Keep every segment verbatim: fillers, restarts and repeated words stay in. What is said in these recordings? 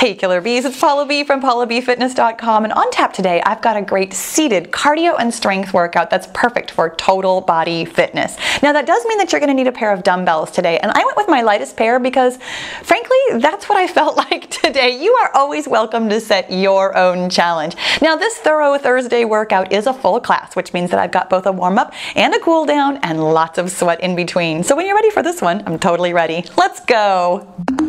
Hey Killer Bees, it's Paula B from paula b fitness dot com, and on tap today I've got a great seated cardio and strength workout that's perfect for total body fitness. Now that does mean that you're going to need a pair of dumbbells today, and I went with my lightest pair because frankly that's what I felt like today. You are always welcome to set your own challenge. Now this thorough Thursday workout is a full class, which means that I've got both a warm-up and a cool down and lots of sweat in between. So when you're ready for this one, I'm totally ready. Let's go!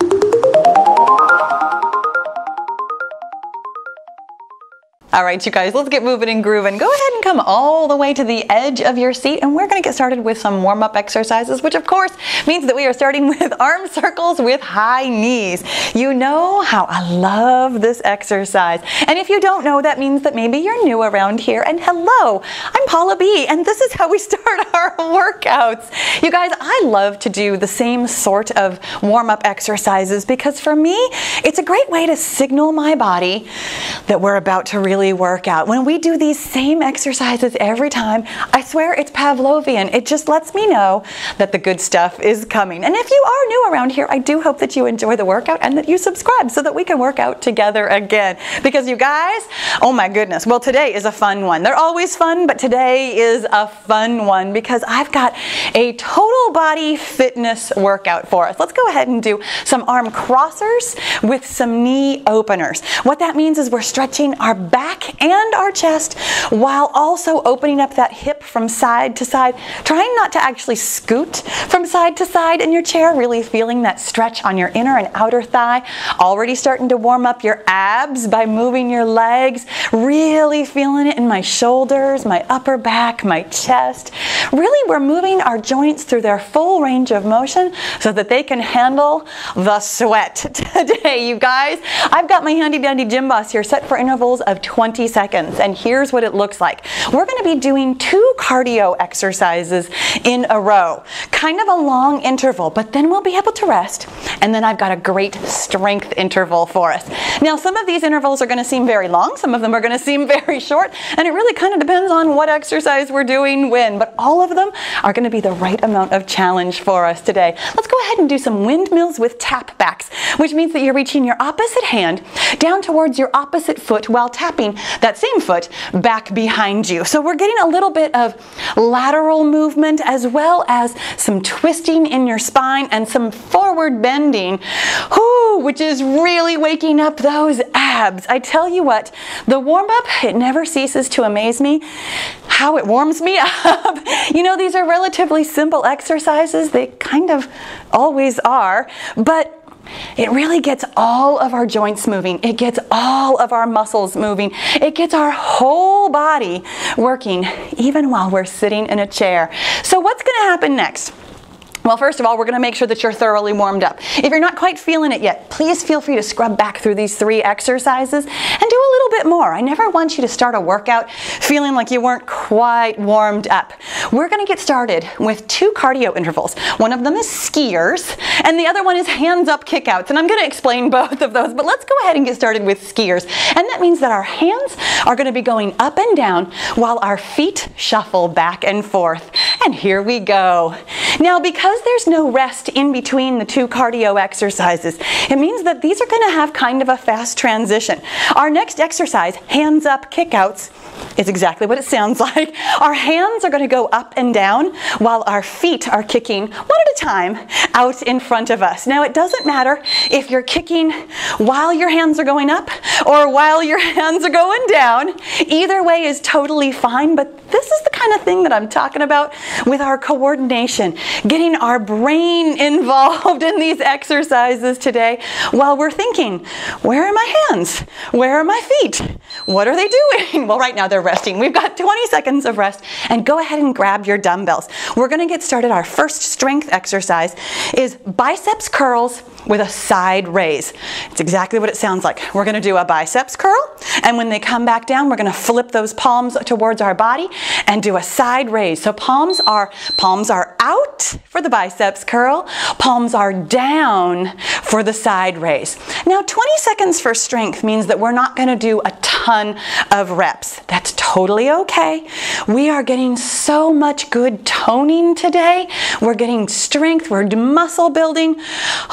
All right, you guys, let's get moving and grooving. Go ahead and come all the way to the edge of your seat, and we're gonna get started with some warm-up exercises, which of course means that we are starting with arm circles with high knees. You know how I love this exercise. And if you don't know, that means that maybe you're new around here. And hello, I'm Paula B, and this is how we start our workouts. You guys, I love to do the same sort of warm-up exercises because for me, it's a great way to signal my body that we're about to really work out. When we do these same exercises every time, I swear it's Pavlovian. It just lets me know that the good stuff is coming. And if you are new around here, I do hope that you enjoy the workout and that you subscribe so that we can work out together again. Because you guys, oh my goodness, well today is a fun one. They're always fun, but today is a fun one because I've got a total body fitness workout for us. Let's go ahead and do some arm crossers with some knee openers. What that means is we're stretching our back and our chest while also opening up that hip from side to side, trying not to actually scoot from side to side in your chair, really feeling that stretch on your inner and outer thigh, already starting to warm up your abs by moving your legs, really feeling it in my shoulders, my upper back, my chest. Really, we're moving our joints through their full range of motion so that they can handle the sweat today, you guys. I've got my handy dandy gym boss here set for intervals of twenty seconds, and here's what it looks like. We're going to be doing two cardio exercises in a row, kind of a long interval, but then we'll be able to rest, and then I've got a great strength interval for us. Now some of these intervals are going to seem very long, some of them are going to seem very short, and it really kind of depends on what exercise we're doing when, but all of them are going to be the right amount of challenge for us today. Let's go ahead and do some windmills with tap backs, which means that you're reaching your opposite hand down towards your opposite foot while tapping that same foot back behind you. So we're getting a little bit of lateral movement as well as some twisting in your spine and some forward bending, whoo, which is really waking up those abs. I tell you what, the warm-up, it never ceases to amaze me how it warms me up. You know, these are relatively simple exercises. They kind of always are, but it really gets all of our joints moving. It gets all of our muscles moving. It gets our whole body working, even while we're sitting in a chair. So what's going to happen next? Well, first of all, we're going to make sure that you're thoroughly warmed up. If you're not quite feeling it yet, please feel free to scrub back through these three exercises and do a little bit more. I never want you to start a workout feeling like you weren't quite warmed up. We're going to get started with two cardio intervals. One of them is skiers, and the other one is hands up kickouts. And I'm going to explain both of those, but let's go ahead and get started with skiers. And that means that our hands are going to be going up and down while our feet shuffle back and forth. And here we go. Now, because there's no rest in between the two cardio exercises, it means that these are going to have kind of a fast transition. Our next exercise, hands up kickouts, is exactly what it sounds like. Our hands are going to go up and down while our feet are kicking one at a time out in front of us. Now, it doesn't matter if you're kicking while your hands are going up or while your hands are going down. Either way is totally fine, but this is the kind of thing that I'm talking about with our coordination, getting our brain involved in these exercises today while we're thinking, where are my hands? Where are my feet? What are they doing? Well, right now they're resting. We've got twenty seconds of rest, and go ahead and grab your dumbbells. We're going to get started. Our first strength exercise is biceps curls with a side raise. It's exactly what it sounds like. We're going to do a biceps curl, and when they come back down, we're going to flip those palms towards our body and do a side raise. So palms are palms are out for the biceps curl, palms are down for the side raise. Now, twenty seconds for strength means that we're not going to do a ton of reps. That's totally okay. We are getting so much good toning today. We're getting strength, we're muscle building. Oh my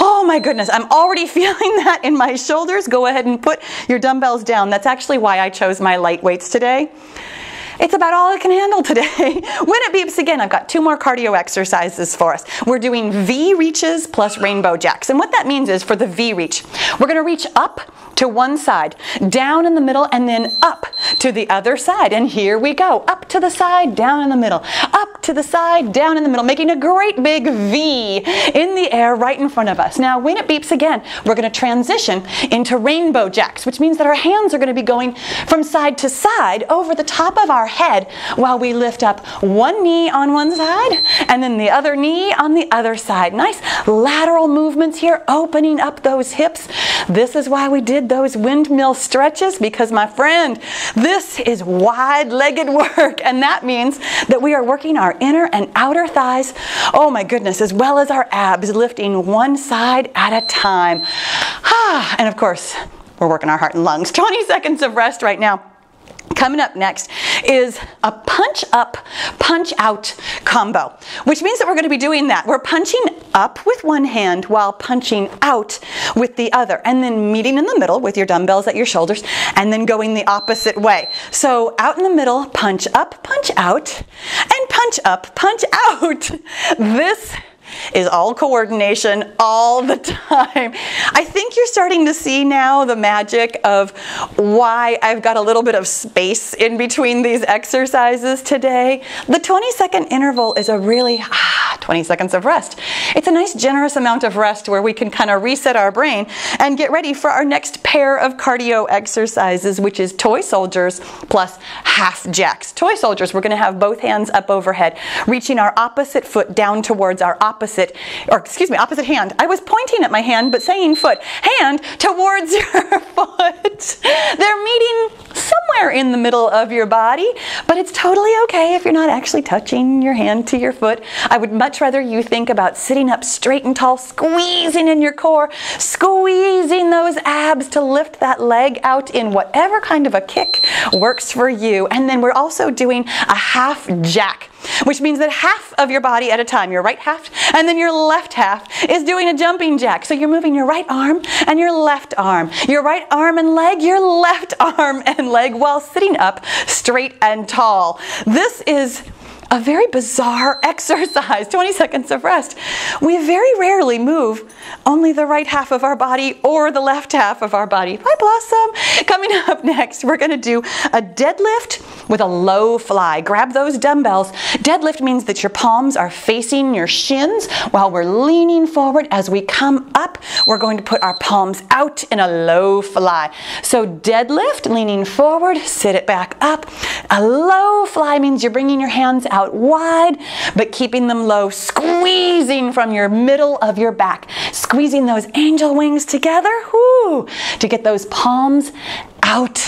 goodness, I'm already feeling that in my shoulders. Go ahead and put your dumbbells down. That's actually why I chose my light weights today. It's about all I can handle today. When it beeps again, I've got two more cardio exercises for us. We're doing V reaches plus rainbow jacks. And what that means is for the V reach, we're gonna reach up to one side, down in the middle, and then up to the other side. And here we go, up to the side, down in the middle, up to the side, down in the middle, making a great big V in the air right in front of us. Now, when it beeps again, we're gonna transition into rainbow jacks, which means that our hands are gonna be going from side to side over the top of our head while we lift up one knee on one side and then the other knee on the other side. Nice lateral movements here, opening up those hips. This is why we did those windmill stretches, because my friend, this is wide-legged work, and that means that we are working our inner and outer thighs, oh my goodness, as well as our abs, lifting one side at a time. Ah, and of course, we're working our heart and lungs. twenty seconds of rest right now. Coming up next is a punch up, punch out combo, which means that we're going to be doing that. We're punching up with one hand while punching out with the other, and then meeting in the middle with your dumbbells at your shoulders, and then going the opposite way. So out in the middle, punch up, punch out, and punch up, punch out. This is all coordination all the time. I think you're starting to see now the magic of why I've got a little bit of space in between these exercises today. The twenty second interval is a really, ah, twenty seconds of rest. It's a nice generous amount of rest where we can kind of reset our brain and get ready for our next pair of cardio exercises, which is toy soldiers plus half jacks. Toy soldiers, we're going to have both hands up overhead, reaching our opposite foot down towards our opposite Opposite, or excuse me, opposite hand. I was pointing at my hand, but saying foot. Hand towards your foot. They're meeting somewhere in the middle of your body, but it's totally okay if you're not actually touching your hand to your foot. I would much rather you think about sitting up straight and tall, squeezing in your core, squeezing those abs to lift that leg out in whatever kind of a kick works for you. And then we're also doing a half jack, which means that half of your body at a time, your right half, and then your left half is doing a jumping jack. So you're moving your right arm and your left arm, your right arm and leg, your left arm and leg, while sitting up straight and tall. This is a very bizarre exercise, twenty seconds of rest. We very rarely move only the right half of our body or the left half of our body. Hi, Blossom. Coming up next, we're gonna do a deadlift with a low fly. Grab those dumbbells. Deadlift means that your palms are facing your shins while we're leaning forward. As we come up, we're going to put our palms out in a low fly. So deadlift, leaning forward, sit it back up. A low fly means you're bringing your hands out wide, but keeping them low, squeezing from your middle of your back, squeezing those angel wings together, whoo, to get those palms out.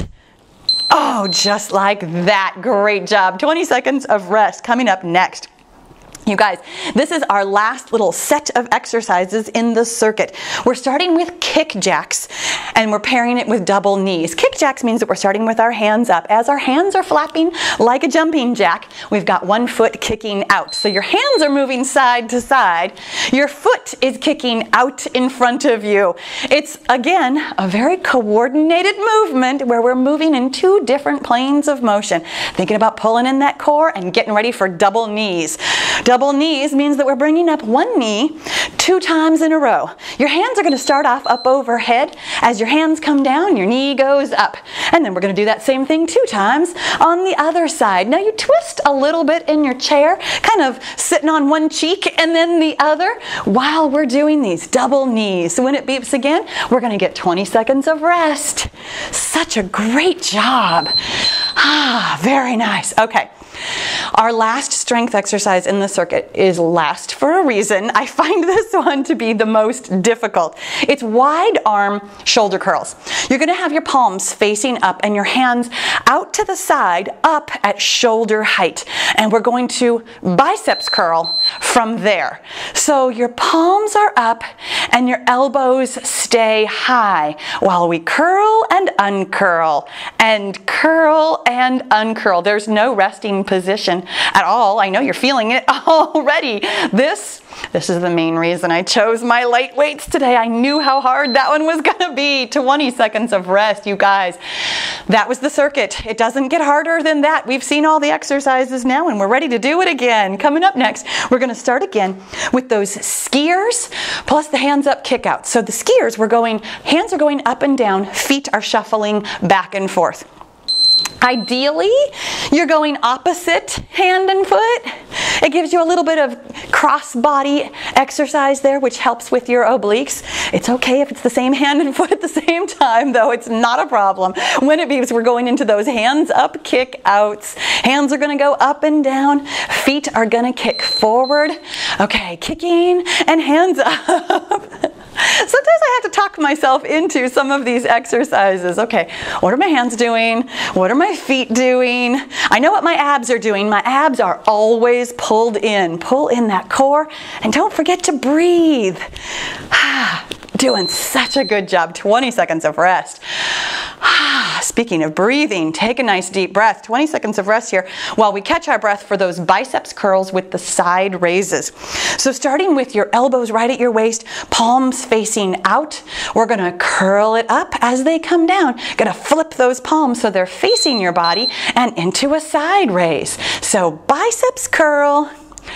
Oh, just like that. Great job. twenty seconds of rest coming up next. You guys, this is our last little set of exercises in the circuit. We're starting with kick jacks, and we're pairing it with double knees. Kick jacks means that we're starting with our hands up. As our hands are flapping like a jumping jack, we've got one foot kicking out. So your hands are moving side to side. Your foot is kicking out in front of you. It's, again, a very coordinated movement where we're moving in two different planes of motion. Thinking about pulling in that core and getting ready for double knees. Double knees means that we're bringing up one knee two times in a row. Your hands are going to start off up overhead. As your hands come down, your knee goes up. And then we're going to do that same thing two times on the other side. Now you twist a little bit in your chair, kind of sitting on one cheek and then the other while we're doing these double knees. So when it beeps again, we're going to get twenty seconds of rest. Such a great job. Ah, very nice. Okay. Our last strength exercise in the circuit is last for a reason. I find this one to be the most difficult. It's wide arm shoulder curls. You're going to have your palms facing up and your hands out to the side, up at shoulder height. And we're going to biceps curl from there. So your palms are up and your elbows stay high while we curl and uncurl and curl and uncurl. There's no resting position at all all. I know you're feeling it already. This, this is the main reason I chose my light weights today. I knew how hard that one was gonna be. twenty seconds of rest, you guys. That was the circuit. It doesn't get harder than that. We've seen all the exercises now and we're ready to do it again. Coming up next, we're gonna start again with those skiers plus the hands up kick out. So the skiers, we're going, hands are going up and down, feet are shuffling back and forth. Ideally, you're going opposite hand and foot. It gives you a little bit of cross body exercise there, which helps with your obliques. It's okay if it's the same hand and foot at the same time, though. It's not a problem. When it beeps, we're going into those hands up kick outs. Hands are gonna go up and down. Feet are gonna kick forward. Okay, kicking and hands up. Sometimes I have to talk myself into some of these exercises. Okay, what are my hands doing? What are my feet doing? I know what my abs are doing. My abs are always pulled in. Pull in that core and don't forget to breathe. Doing such a good job. twenty seconds of rest. Speaking of breathing, take a nice deep breath. twenty seconds of rest here while we catch our breath for those biceps curls with the side raises. So starting with your elbows right at your waist, palms facing out, we're gonna curl it up as they come down. Gonna flip those palms so they're facing your body and into a side raise. So biceps curl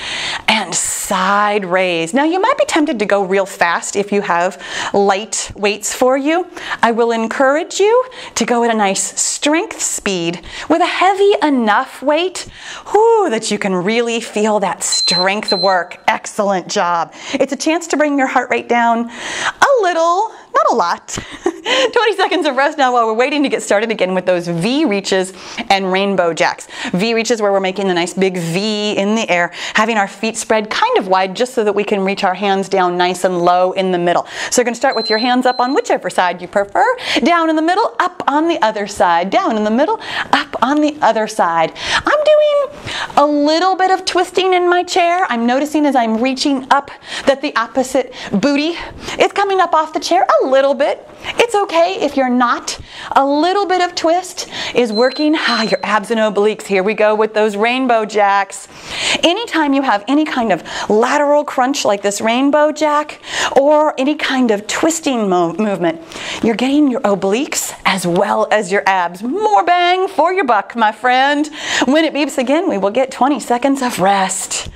and side raise. Now you might be tempted to go real fast if you have light weights for you. I will encourage you to go at a nice strength speed with a heavy enough weight whoo, that you can really feel that strength work. Excellent job. It's a chance to bring your heart rate down a little, not a lot. twenty seconds of rest now while we're waiting to get started again with those V reaches and rainbow jacks. V reaches where we're making the nice big V in the air, having our feet spread kind of wide just so that we can reach our hands down nice and low in the middle. So you're going to start with your hands up on whichever side you prefer, down in the middle, up on the other side, down in the middle, up on the other side. I'm doing a little bit of twisting in my chair. I'm noticing as I'm reaching up that the opposite booty is coming up off the chair a little bit. It's okay if you're not. A little bit of twist is working. Ah, your abs and obliques. Here we go with those rainbow jacks. Anytime you have any kind of lateral crunch like this rainbow jack or any kind of twisting mo movement, you're getting your obliques as well as your abs. More bang for your buck, my friend. When it beeps again, we will get twenty seconds of rest.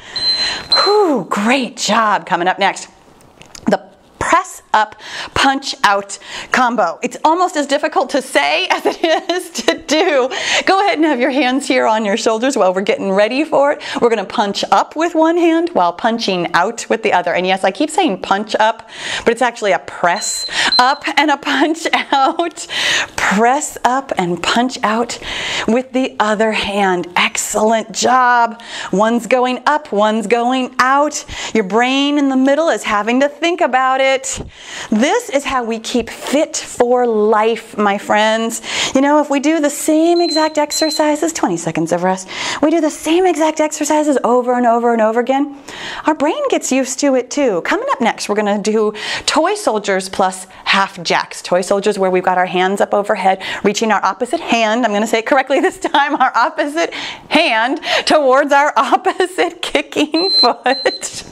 Whew, great job. Coming up next, the press up, punch out combo. It's almost as difficult to say as it is to do. Go ahead and have your hands here on your shoulders while we're getting ready for it. We're gonna punch up with one hand while punching out with the other. And yes, I keep saying punch up, but it's actually a press up and a punch out. Press up and punch out with the other hand. Excellent job. One's going up, one's going out. Your brain in the middle is having to think about it. This is how we keep fit for life, my friends. You know, if we do the same exact exercises, twenty seconds of rest, we do the same exact exercises over and over and over again, our brain gets used to it too. Coming up next, we're gonna do toy soldiers plus half jacks. Toy soldiers where we've got our hands up overhead, reaching our opposite hand, I'm gonna say it correctly this time, our opposite hand towards our opposite kicking foot.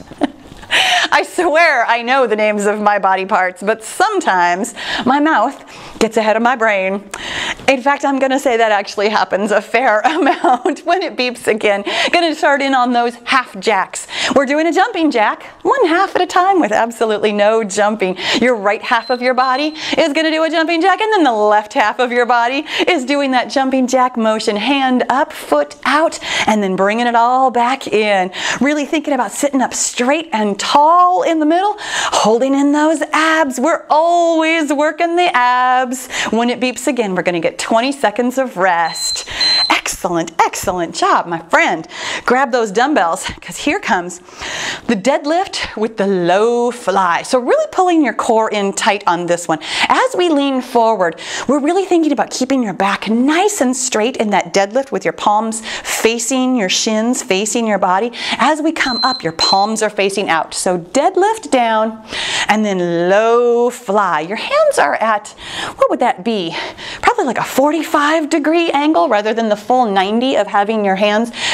I swear I know the names of my body parts, but sometimes my mouth gets ahead of my brain. In fact, I'm gonna say that actually happens a fair amount when it beeps again. Gonna start in on those half jacks. We're doing a jumping jack, one half at a time with absolutely no jumping. Your right half of your body is gonna do a jumping jack, and then the left half of your body is doing that jumping jack motion. Hand up, foot out, and then bringing it all back in. Really thinking about sitting up straight and tall in the middle, holding in those abs. We're always working the abs. When it beeps again, we're gonna get twenty seconds of rest. Excellent, excellent job, my friend. Grab those dumbbells, because here comes the deadlift with the low fly. So really pulling your core in tight on this one. As we lean forward, we're really thinking about keeping your back nice and straight in that deadlift with your palms facing your shins, facing your body. As we come up, your palms are facing out. So deadlift down and then low fly. Your hands are at, what would that be? Probably like a forty-five degree angle rather than the full ninety of having your hands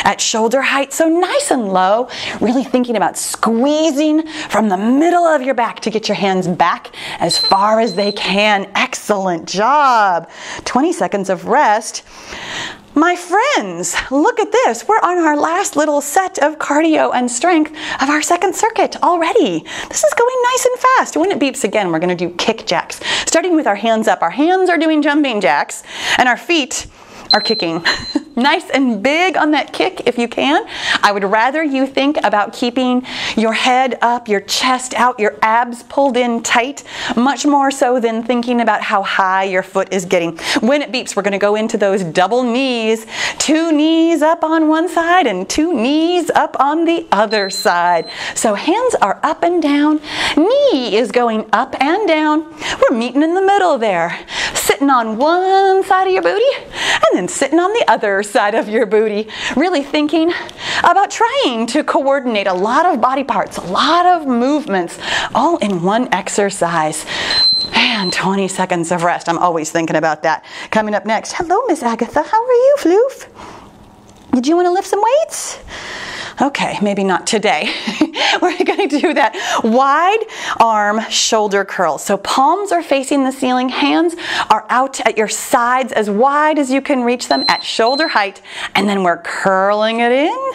at shoulder height, so nice and low, really thinking about squeezing from the middle of your back to get your hands back as far as they can. Excellent job. twenty seconds of rest. My friends, look at this. We're on our last little set of cardio and strength of our second circuit already. This is going nice and fast. When it beeps again, we're going to do kick jacks. Starting with our hands up. Our hands are doing jumping jacks, and our feet are kicking. Nice and big on that kick if you can. I would rather you think about keeping your head up, your chest out, your abs pulled in tight, much more so than thinking about how high your foot is getting. When it beeps, we're going to go into those double knees. Two knees up on one side and two knees up on the other side. So hands are up and down. Knee is going up and down. We're meeting in the middle there. Sitting on one side of your booty and then sitting on the other side of your booty, really thinking about trying to coordinate a lot of body parts, a lot of movements, all in one exercise. And twenty seconds of rest. I'm always thinking about that. Coming up next, hello, Miss Agatha. How are you, Floof? Did you want to lift some weights? Okay, maybe not today. We're going to do that wide arm shoulder curl. So palms are facing the ceiling, hands are out at your sides as wide as you can reach them at shoulder height, and then we're curling it in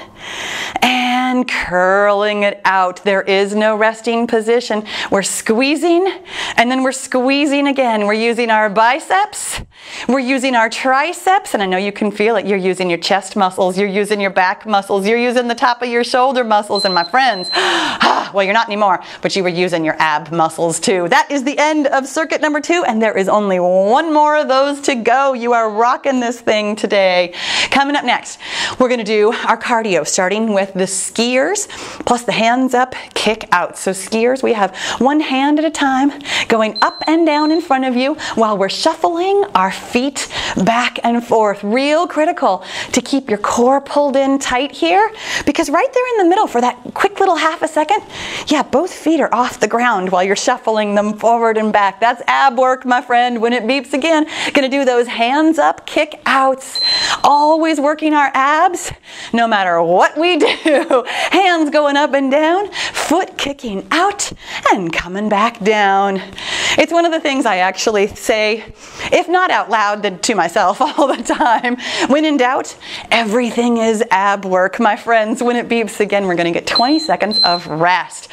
and curling it out. There is no resting position. We're squeezing and then we're squeezing again. We're using our biceps, we're using our triceps, and I know you can feel it. You're using your chest muscles, you're using your back muscles, you're using the top of your shoulder muscles, and my friends, well, you're not anymore, but you were using your ab muscles too. That is the end of circuit number two, and there is only one more of those to go. You are rocking this thing today. Coming up next, we're going to do our cardio, starting with the skiers, plus the hands up, kick out. So skiers, we have one hand at a time, going up and down in front of you while we're shuffling our feet back and forth. Real critical to keep your core pulled in tight here, because right there in the middle for that quick little half a second, yeah, both feet are off the ground while you're shuffling them forward and back. That's ab work, my friend. When it beeps again, gonna do those hands up, kick outs. Always working our abs, no matter what we do. Hands going up and down, foot kicking out and coming back down. It's one of the things I actually say, if not out loud, then to myself all the time. When in doubt, everything is ab work, my friends. When it beeps again, we're going to get twenty seconds of rest.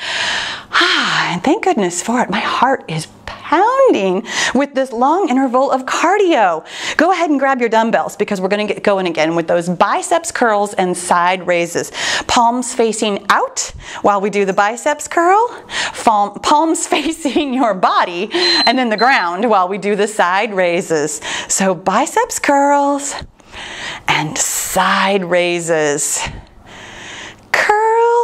Ah, and thank goodness for it. My heart is pounding with this long interval of cardio. Go ahead and grab your dumbbells, because we're going to get going again with those biceps curls and side raises. Palms facing out while we do the biceps curl, palms facing your body, and then the ground while we do the side raises. So biceps curls and side raises. Curl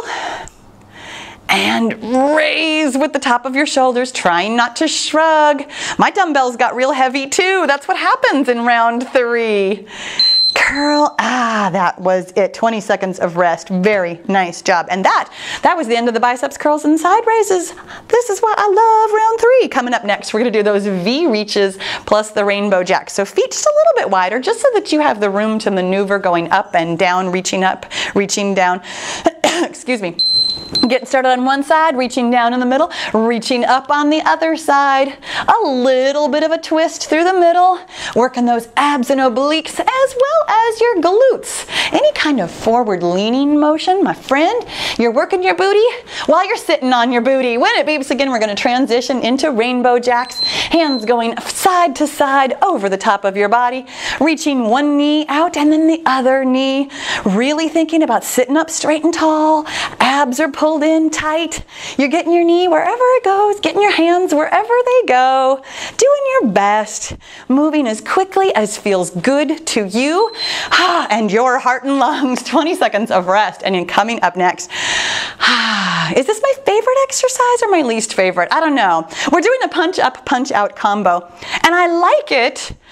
and raise with the top of your shoulders, trying not to shrug. My dumbbells got real heavy too. That's what happens in round three. Curl, ah, that was it. twenty seconds of rest. Very nice job. And that, that was the end of the biceps curls and side raises. This is why I love round three. Coming up next, we're gonna do those V reaches plus the rainbow jack. So feet just a little bit wider, just so that you have the room to maneuver going up and down, reaching up, reaching down. Excuse me. Getting started on one side, reaching down in the middle, reaching up on the other side. A little bit of a twist through the middle, working those abs and obliques as well as your glutes. Any kind of forward leaning motion, my friend, you're working your booty while you're sitting on your booty. When it beeps again, we're going to transition into rainbow jacks. Hands going side to side over the top of your body, reaching one knee out and then the other knee. Really thinking about sitting up straight and tall. Abs are pulled in tight. You're getting your knee wherever it goes, getting your hands wherever they go, doing your best, moving as quickly as feels good to you ah, and your heart and lungs. twenty seconds of rest, and then coming up next, ah, is this my favorite exercise or my least favorite? I don't know. We're doing a punch up, punch out combo, and I like it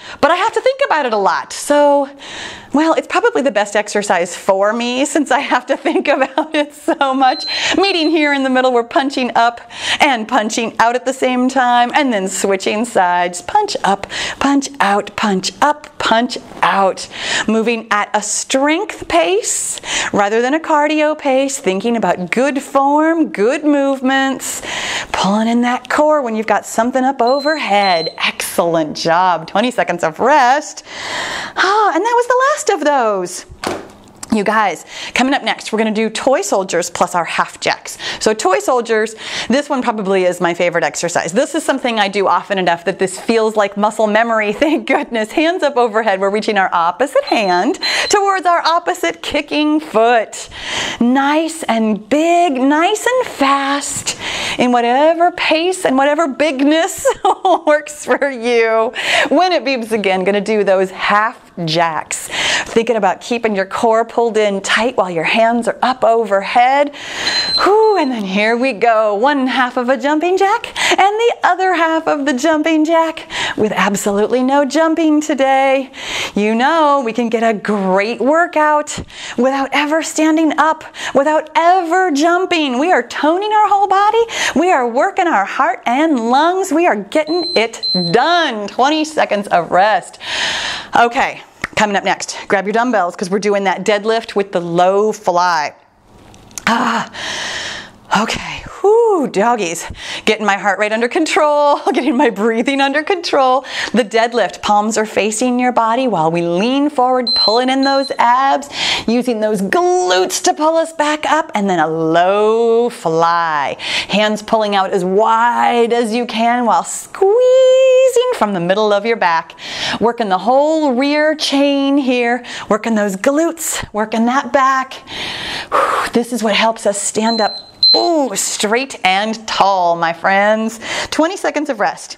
but I have to think about it a lot. So, well, it's probably the best exercise for me since I have to think about it so much. Meeting here in the middle, we're punching up and punching out at the same time, and then switching sides. Punch up, punch out, punch up, punch out. Moving at a strength pace rather than a cardio pace, thinking about good form, good movements, pulling in that core when you've got something up overhead. Excellent job. twenty seconds of rest. Ah, and that was the last of those. You guys, coming up next, we're going to do toy soldiers plus our half jacks. So toy soldiers, this one probably is my favorite exercise. This is something I do often enough that this feels like muscle memory, thank goodness. Hands up overhead, we're reaching our opposite hand towards our opposite kicking foot. Nice and big, nice and fast, in whatever pace and whatever bigness works for you. When it beeps again, going to do those half jacks. Thinking about keeping your core pulled in tight while your hands are up overhead. Whew, and then here we go. One half of a jumping jack and the other half of the jumping jack with absolutely no jumping today. You know, we can get a great workout without ever standing up, without ever jumping. We are toning our whole body. We are working our heart and lungs. We are getting it done. twenty seconds of rest. Okay. Coming up next, grab your dumbbells because we're doing that deadlift with the low fly. Ah, okay. Whoo, doggies. Getting my heart rate under control, getting my breathing under control. The deadlift, palms are facing your body while we lean forward, pulling in those abs, using those glutes to pull us back up, and then a low fly. Hands pulling out as wide as you can while squeezing from the middle of your back. Working the whole rear chain here, working those glutes, working that back. Whew, this is what helps us stand up. Ooh, straight and tall, my friends. twenty seconds of rest.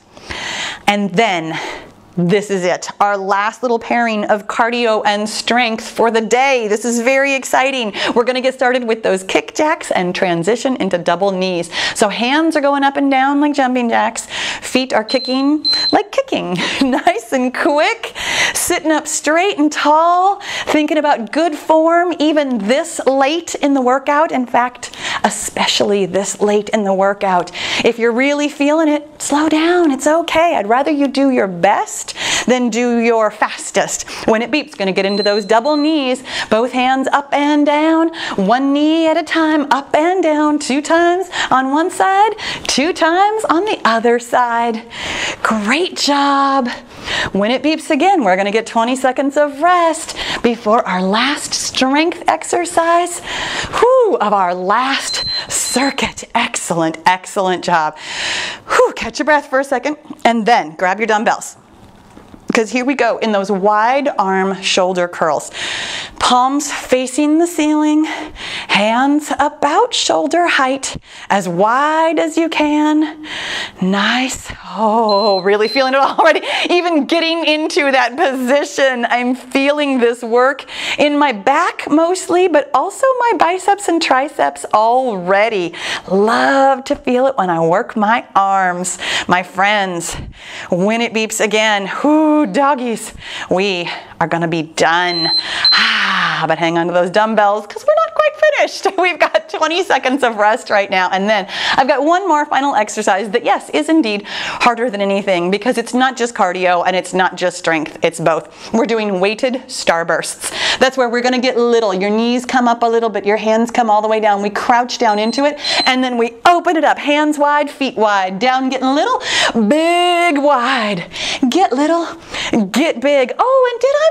And then this is it, our last little pairing of cardio and strength for the day. This is very exciting. We're going to get started with those kick jacks and transition into double knees. So hands are going up and down like jumping jacks. Feet are kicking like kicking. Nice and quick. Sitting up straight and tall. Thinking about good form even this late in the workout. In fact, especially this late in the workout. If you're really feeling it, slow down. It's okay. I'd rather you do your best then do your fastest. When it beeps, going to get into those double knees, both hands up and down, one knee at a time, up and down, two times on one side, two times on the other side. Great job. When it beeps again, we're going to get twenty seconds of rest before our last strength exercise whew, of our last circuit. Excellent, excellent job. Whew, catch your breath for a second and then grab your dumbbells. Because here we go in those wide arm shoulder curls. Palms facing the ceiling, hands about shoulder height, as wide as you can. Nice. Oh, really feeling it already. Even getting into that position, I'm feeling this work in my back mostly, but also my biceps and triceps already. Love to feel it when I work my arms. My friends, when it beeps again, whoo, doggies, we are going to be done. Ah, but hang on to those dumbbells because we're not quite finished. We've got twenty seconds of rest right now. And then I've got one more final exercise that, yes, is indeed harder than anything because it's not just cardio and it's not just strength. It's both. We're doing weighted starbursts. That's where we're going to get little. Your knees come up a little bit. Your hands come all the way down. We crouch down into it and then we open it up. Hands wide, feet wide. Down, getting little, big, wide. Get little, get big. Oh, and did I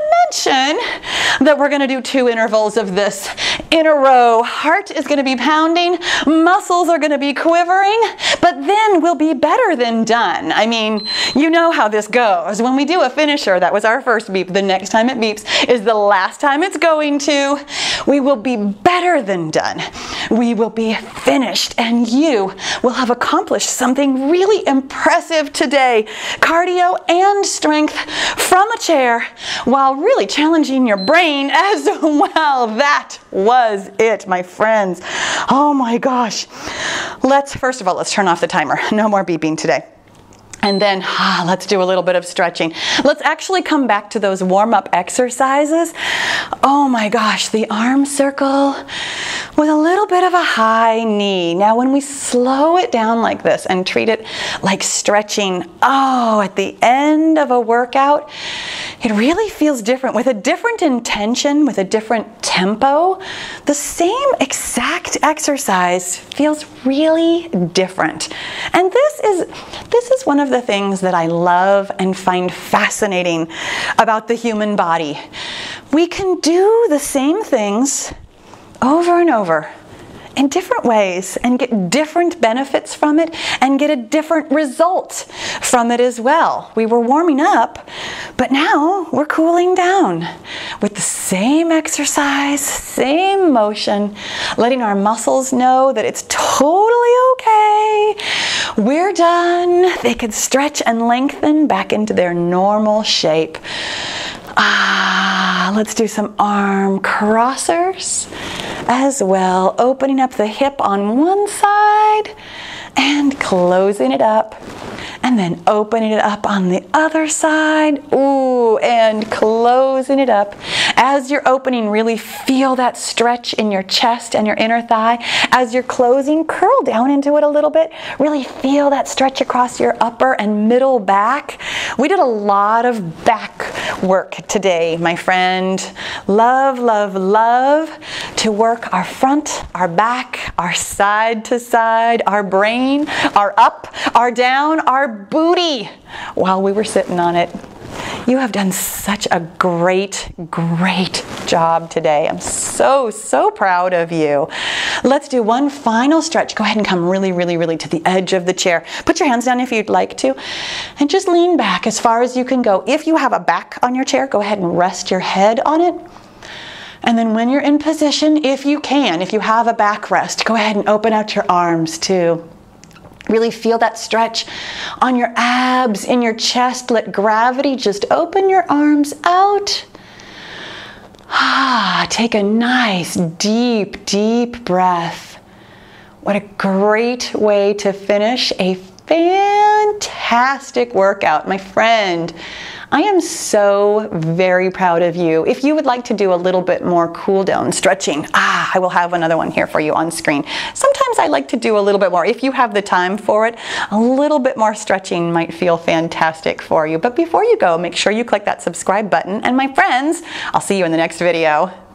mention that we're going to do two intervals of this in a row? Heart is going to be pounding, muscles are going to be quivering, but then we'll be better than done. I mean, you know how this goes. When we do a finisher, that was our first beep. The next time it beeps is the last time it's going to. We will be better than done. We will be finished, and you will have accomplished something really impressive today. Cardio and strength from a chair while really challenging your brain as well. That was it, my friends. Oh my gosh. Let's, first of all, let's turn off the timer. No more beeping today. And then ah, let's do a little bit of stretching. Let's actually come back to those warm-up exercises. Oh my gosh, the arm circle with a little bit of a high knee. Now when we slow it down like this and treat it like stretching, oh, at the end of a workout, it really feels different with a different intention, with a different tempo. The same exact exercise feels really different. And this is, this is one of the things that I love and find fascinating about the human body. We can do the same things over and over in different ways and get different benefits from it and get a different result from it as well. We were warming up, but now we're cooling down with the same exercise, same motion, letting our muscles know that it's totally okay. We're done. They can stretch and lengthen back into their normal shape. Ah, let's do some arm crossers as well, opening up the hip on one side and closing it up, and then opening it up on the other side. Ooh, and closing it up. As you're opening, really feel that stretch in your chest and your inner thigh. As you're closing, curl down into it a little bit. Really feel that stretch across your upper and middle back. We did a lot of back work today, my friend. Love, love, love to work our front, our back, our side to side, our brain, our up, our down, our booty while we were sitting on it. You have done such a great, great job today. I'm so, so proud of you. Let's do one final stretch. Go ahead and come really, really, really to the edge of the chair. Put your hands down if you'd like to, and just lean back as far as you can go. If you have a back on your chair, go ahead and rest your head on it. And then when you're in position, if you can, if you have a backrest, go ahead and open out your arms too. Really feel that stretch on your abs, in your chest. Let gravity just open your arms out. Ah, take a nice, deep, deep breath. What a great way to finish a fantastic workout, my friend. I am so very proud of you. If you would like to do a little bit more cool down stretching, ah, I will have another one here for you on screen. Sometimes I like to do a little bit more. If you have the time for it, a little bit more stretching might feel fantastic for you. But before you go, make sure you click that subscribe button. And my friends, I'll see you in the next video.